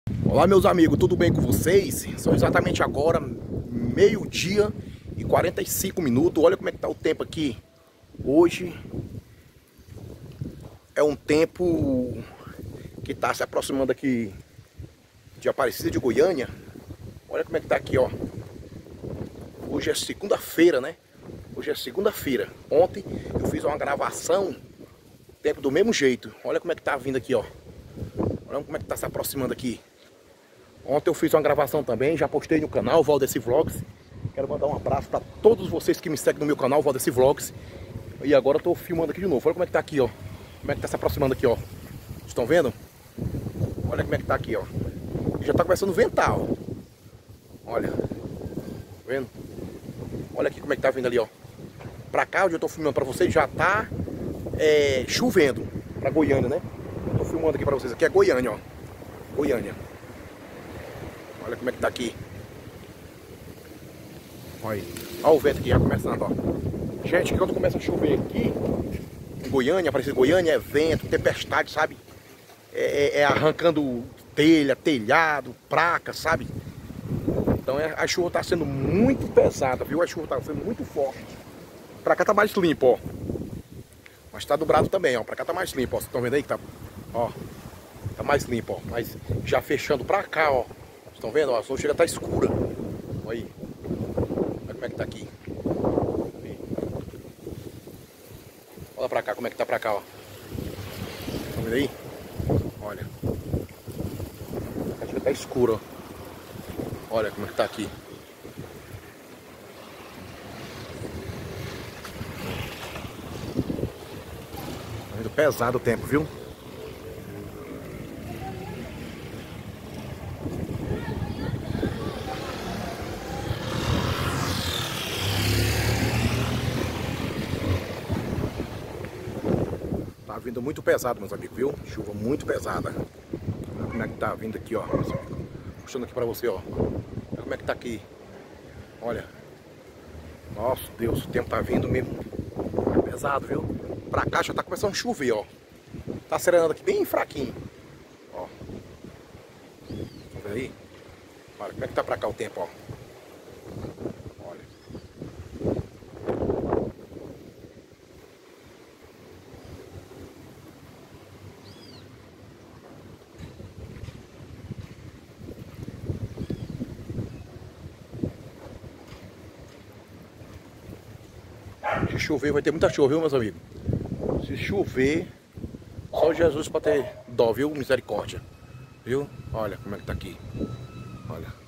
Olá meus amigos, tudo bem com vocês? São exatamente agora meio-dia e 45 minutos. Olha como é que tá o tempo aqui. Hoje é um tempo que tá se aproximando aqui de Aparecida de Goiânia. Olha como é que tá aqui, ó. Hoje é segunda-feira, né? Hoje é segunda-feira. Ontem eu fiz uma gravação, tempo do mesmo jeito. Olha como é que tá vindo aqui, ó. Olha como é que tá se aproximando aqui. Ontem eu fiz uma gravação também, já postei no canal Valdeci Vlogs. Quero mandar um abraço para todos vocês que me seguem no meu canal Valdeci Vlogs. E agora eu tô filmando aqui de novo. Olha como é que tá aqui, ó. Como é que tá se aproximando aqui, ó. Estão vendo? Olha como é que tá aqui, ó. Já tá começando a ventar, ó. Olha. Tá vendo? Olha aqui como é que tá vindo ali, ó. Pra cá, onde eu tô filmando pra vocês, já tá chovendo. Pra Goiânia, né? Eu tô filmando aqui pra vocês. Aqui é Goiânia, ó. Goiânia. Olha como é que tá aqui. Olha o vento aqui já começando, ó. Gente, quando começa a chover aqui em Goiânia, Aparecida de Goiânia, é vento, tempestade, sabe? Arrancando telha, telhado, placa, sabe? Então a chuva tá sendo muito pesada, viu? A chuva tá sendo muito forte. Pra cá tá mais limpo, ó. Mas tá dobrado também, ó. Pra cá tá mais limpo, ó. Vocês estão vendo aí que tá, ó. Tá mais limpo, ó. Mas já fechando pra cá, ó. Estão vendo? A sujeira tá escura. Olha aí. Olha como é que tá aqui. Aí. Olha pra cá, como é que tá pra cá, ó. Estão vendo aí? Olha. A sujeira tá escura, ó. Olha como é que tá aqui. Tá indo pesado o tempo, viu? Tá vindo muito pesado, meus amigos, viu? Chuva muito pesada. Olha como é que tá vindo aqui, ó. Puxando aqui pra você, ó. Olha como é que tá aqui. Olha. Nossa, Deus, o tempo tá vindo mesmo pesado, viu? Pra cá já tá começando a chover, ó. Tá serenando aqui bem fraquinho. Ó. Tá vendo aí? Olha como é que tá pra cá o tempo, ó. Olha. Se chover, vai ter muita chuva, viu, meus amigos? Se chover, só Jesus para ter dó, viu? Misericórdia. Viu? Olha como é que tá aqui. Olha.